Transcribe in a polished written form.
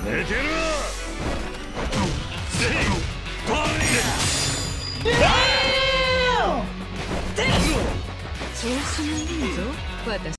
寝てろ。 調子がいいぞ私。